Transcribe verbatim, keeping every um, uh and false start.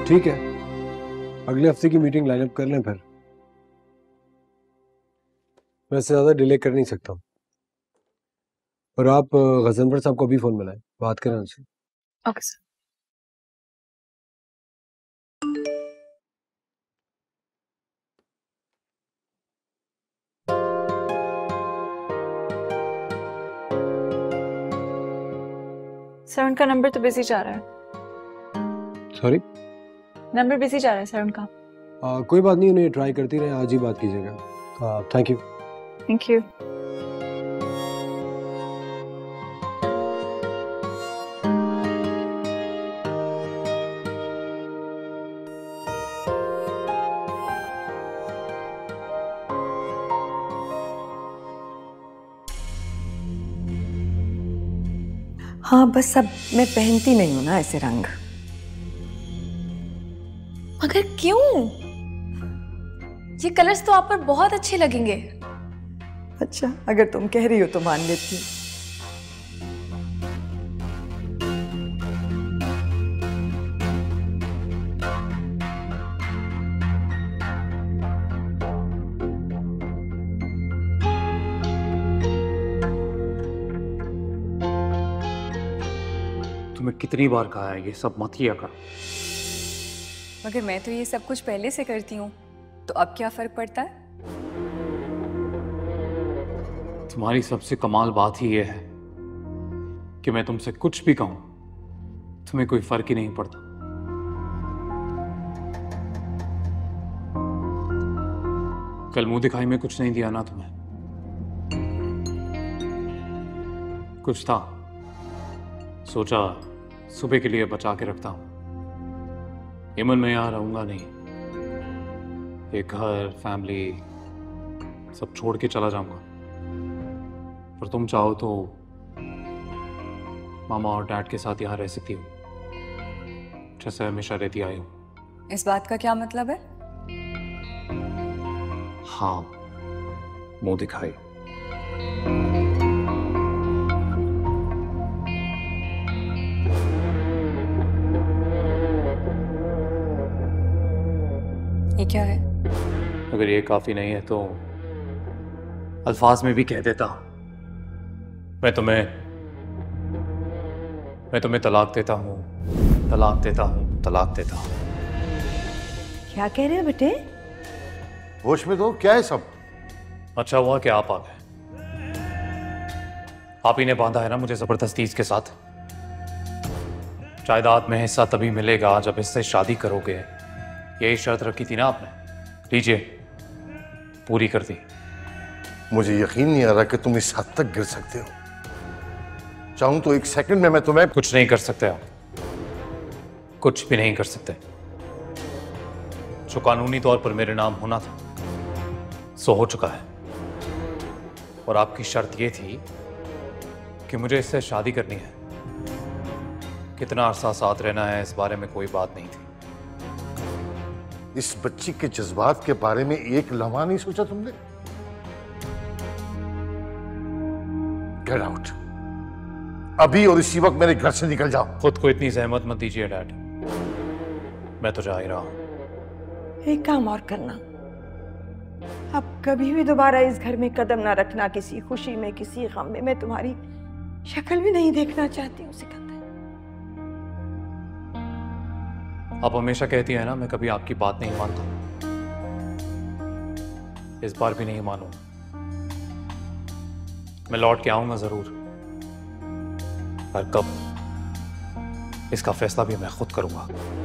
ठीक है, अगले हफ्ते की मीटिंग लाइन अप कर लें फिर। मैं इससे ज़्यादा डिले कर नहीं सकता। और आप गजनफर साहब को भी फ़ोन मिलाएं, बात करें उनसे। Okay sir. सर उनका नंबर तो बिजी जा रहा है। सॉरी, नंबर बिजी जा रहा है सर उनका। आ, कोई बात नहीं, उन्हें ट्राई करती रहे, आज ही बात कीजिएगा। Thank you. Thank you. हाँ बस अब मैं पहनती नहीं हूं ना ऐसे रंग। मगर क्यों? ये कलर्स तो आप पर बहुत अच्छे लगेंगे। अच्छा, अगर तुम कह रही हो तो मान लेती हूँ। तुम्हें कितनी बार कहा है ये सब मत किया कर। मगर मैं तो ये सब कुछ पहले से करती हूँ, तो अब क्या फर्क पड़ता है? तुम्हारी सबसे कमाल बात ही ये है कि मैं तुमसे कुछ भी कहूं तुम्हें कोई फर्क ही नहीं पड़ता। कल मुंह दिखाई में कुछ नहीं दिया ना तुम्हें? कुछ था, सोचा सुबह के लिए बचा के रखता हूं। यमन में यहां रहूंगा नहीं, एक घर, फैमिली सब छोड़ के चला जाऊंगा। पर तुम चाहो तो मामा और डैड के साथ यहाँ रह सकती हो, जैसे हमेशा रहती आई हो। इस बात का क्या मतलब है? हाँ, मुंह दिखाई। ये क्या है? अगर ये काफी नहीं है तो अल्फाज में भी कह देता। मैं तुम्हें मैं तुम्हें तलाक देता हूँ, तलाक देता हूँ, तलाक देता हूँ। क्या कह रहे हो बेटे? होश में तो क्या है सब? अच्छा हुआ कि आप आ गए। आप ही ने बांधा है ना मुझे जबरदस्ती इसके साथ। जायदाद में हिस्सा तभी मिलेगा जब इससे शादी करोगे, यही शर्त रखी थी ना आपने। लीजिए, पूरी कर दी। मुझे यकीन नहीं आ रहा कि तुम इस हद तक गिर सकते हो। चाहूं तो एक सेकंड में मैं तुम्हें। कुछ नहीं कर सकते आप, कुछ भी नहीं कर सकते। जो कानूनी तौर पर मेरे नाम होना था सो हो चुका है। और आपकी शर्त यह थी कि मुझे इससे शादी करनी है। कितना अरसा साथ रहना है इस बारे में कोई बात नहीं थी। इस बच्ची के जज्बात के बारे में एक लम्हा नहीं सोचा तुमने? गेट आउट, अभी और इसी वक्त मेरे घर से निकल जाओ। खुद को इतनी जहमत मत दीजिए डैड, मैं तो जा ही रहा हूं। एक काम और करना, अब कभी भी दोबारा इस घर में कदम ना रखना। किसी खुशी में, किसी गम में मैं तुम्हारी शक्ल भी नहीं देखना चाहती हूँ सिकंदर। आप हमेशा कहती है ना मैं कभी आपकी बात नहीं मानता। इस बार भी नहीं मानूं। मैं लौट के आऊंगा जरूर, पर कब इसका फैसला भी मैं खुद करूंगा।